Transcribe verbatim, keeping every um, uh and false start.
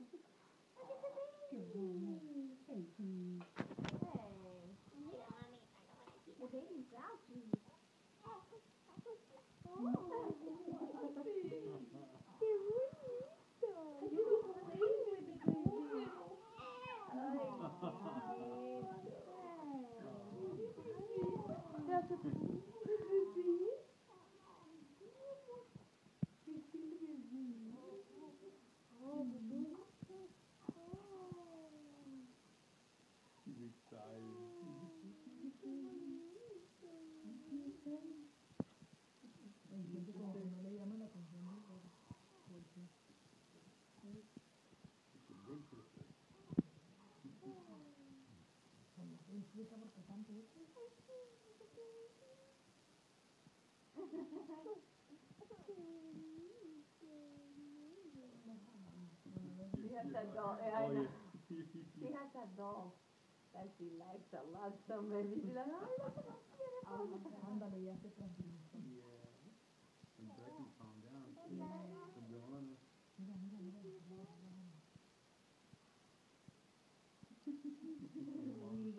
Qué bueno. Hey, please. Mira, mami, I don't want to see The baby's out, please. ¡Qué bonito! You can play with the baby. That's a baby. He's excited. No le llama la atención a porque It's a big sister. cuando se disfruta porque tanto es. She has that doll. I Oh, know. yeah. She has that doll that she likes a lot. So maybe she's like, ay, no se lo quiere. Ándale, ya se tranquilizó. Yeah. And Becky calmed down. So Joanna. Mira, mira, mira. Your mom.